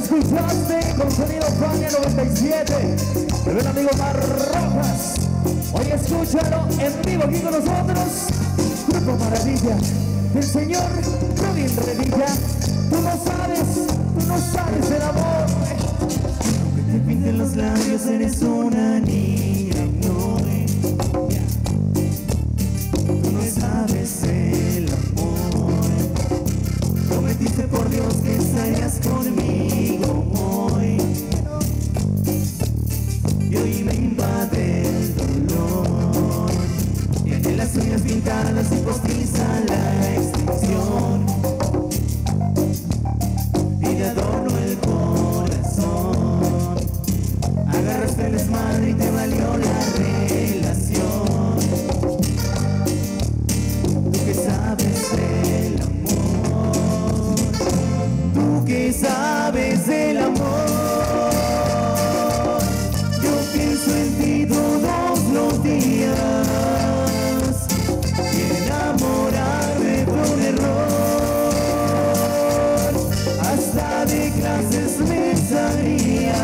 escuchaste con sonido Fania 97, el buen amigo Mar Rojas. Hoy escúchalo en vivo aquí con nosotros, Grupo Maravilla, del señor Robin Revilla. Tú no sabes el amor. Aunque te pinten los labios, eres una niña, no. Tú no sabes el amor. Prometiste por Dios que estarías conmigo hoy. Y hoy me invade el dolor. Tiene las uñas pintadas y postiza la extinción. Y te adorno el corazón. Agarraste el esmalte y te valió la relación. Tú que sabes del amor. Tú que sabes del amor. Yo pienso en ti todos los días. Y enamorarme fue un error. Hasta de clases me salía.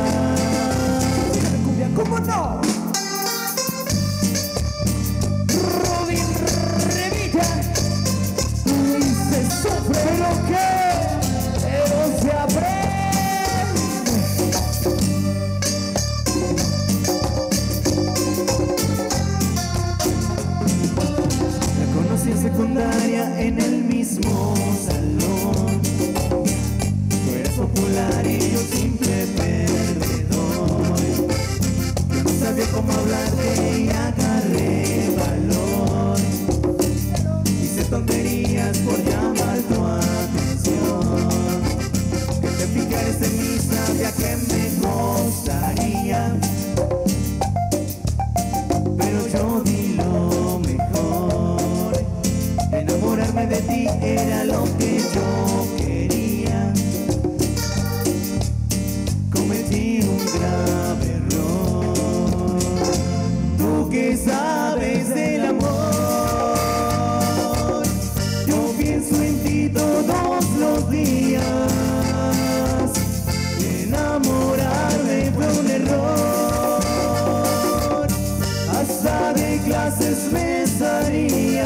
¿Cómo no? Robin Revilla. Y se sufre, pero se aprende. La conocí en secundaria en el mismo salón. Tú eras popular y yo simple perdedor. Yo no sabía cómo hablarte y agarré valor. Hice tonterías por llamar tu atención. Que te fijaras en mí sabía que me costaría. Pero yo di lo mejor. Enamorarme de ti era lo que yo quería. Cometí un grave error. Tú que sabes del amor. Yo pienso en ti todos los días. Enamorarme fue un error. Hasta de clases me salía.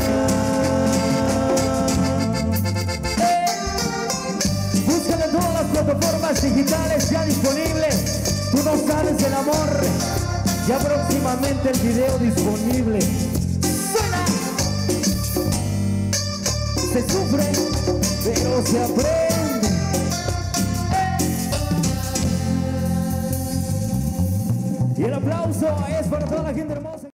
Búscala en todas las plataformas digitales ya disponibles. Tú no sabes el amor. Ya próximamente el video disponible. ¡Suena! Se sufre, pero se aprende. Y el aplauso es para toda la gente hermosa.